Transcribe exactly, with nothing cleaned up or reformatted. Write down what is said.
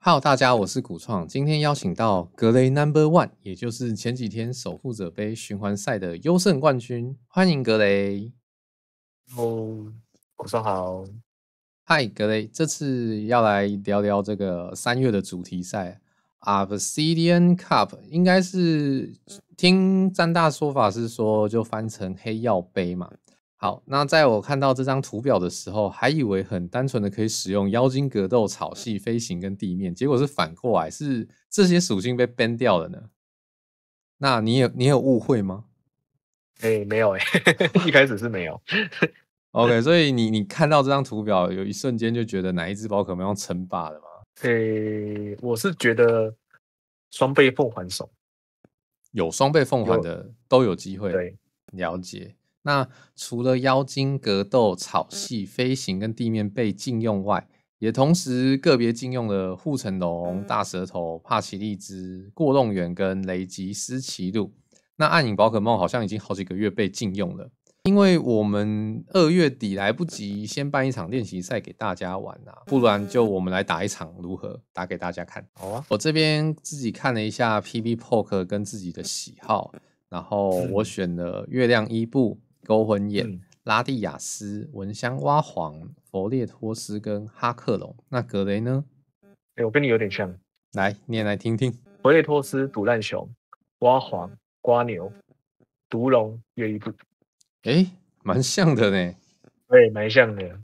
Hello，大家，我是古创，今天邀请到格雷 Number One， 也就是前几天守护者杯循环赛的优胜冠军，欢迎格雷。 哦，晚上好。 嗨，格雷，这次要来聊聊这个三月的主题赛 Obsidian Cup， 应该是听詹大说法是说就翻成黑曜杯嘛。好，那在我看到这张图表的时候，还以为很单纯的可以使用妖精格斗、草系、飞行跟地面，结果是反过来，是这些属性被 ban 掉了呢。那你有你有误会吗？ 哎、欸，没有哎、欸，一开始是没有。 OK， 所以你你看到这张图表，有一瞬间就觉得哪一只宝可梦要称霸了吗？ 哎、欸，我是觉得双倍凤凰手有双倍凤凰有的都有机会。 对。 了解。那除了妖精、格斗、草系、飞行跟地面被禁用外，也同时个别禁用了护城龙、大舌头、帕奇利兹、过动猿跟雷吉斯奇路。那暗影宝可梦好像已经好几个月被禁用了。因为我们二月底来不及先办一场练习赛给大家玩啊，不然就我们来打一场如何？打给大家看。 好啊。 我这边自己看了一下 P B Poke 跟自己的喜好，然后我选了月亮伊布、勾魂眼、 嗯、 拉蒂亚斯、蚊香蛙皇、佛列托斯跟哈克龙。那格雷呢？ 哎、欸，我跟你有点像。 来念来听听。 佛列托斯、独烂熊、蛙皇、瓜牛、毒龙、约一步。 诶，蛮像的呢。 对，蛮像的。